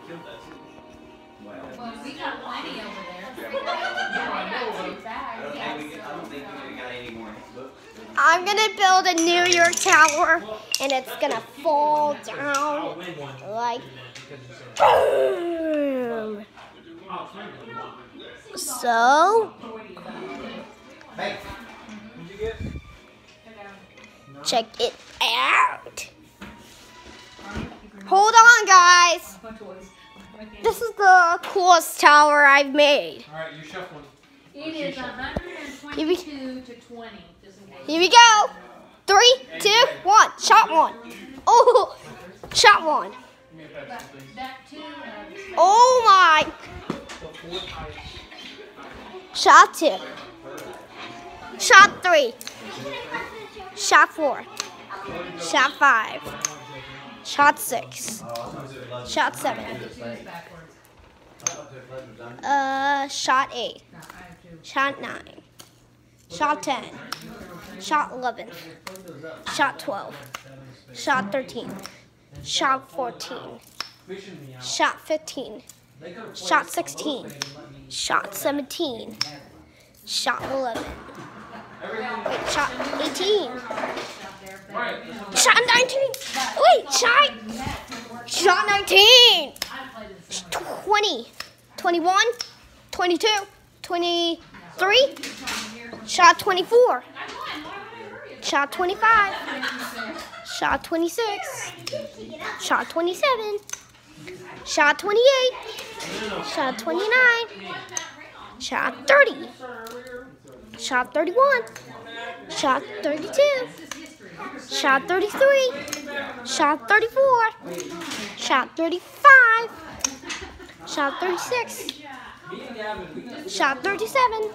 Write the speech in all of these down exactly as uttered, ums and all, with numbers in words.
Well, we got plenty over there. I'm gonna build a New York Tower, and it's gonna fall down like boom. So, check it out. Hold on, guys. This is the coolest tower I've made. All right, you shuffle. It is one hundred twenty-two to twenty, just in case. Here we go. Three, two, one. Shot one. Oh, shot one. Back to, uh, Oh my. Shot two. Shot three. Shot four. Shot five. Shot six. Shot seven. Uh, shot eight. Shot nine. Shot ten. Shot eleven. Shot twelve. Shot thirteen. Shot fourteen. Shot fifteen. Shot sixteen. Shot seventeen. Shot eleven. Wait, shot eighteen. Shot nineteen. Wait, shot. Shot nineteen. twenty. twenty-one. twenty-two. twenty-three. Shot twenty-four. Shot twenty-five. Shot twenty-six. Shot twenty-seven. Shot twenty-eight. Shot twenty-nine. Shot thirty. Shot thirty-one. Shot thirty-two. Shot thirty-three. Shot thirty-four. Shot thirty-five. Shot thirty-six. Shot thirty-seven.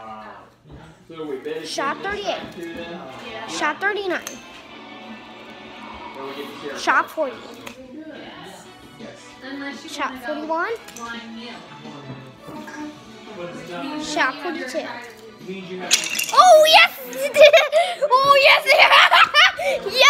Shot thirty-eight. Shot thirty-nine. Shot forty. Shot forty-one. Shot forty-two. Oh yes! Oh yes!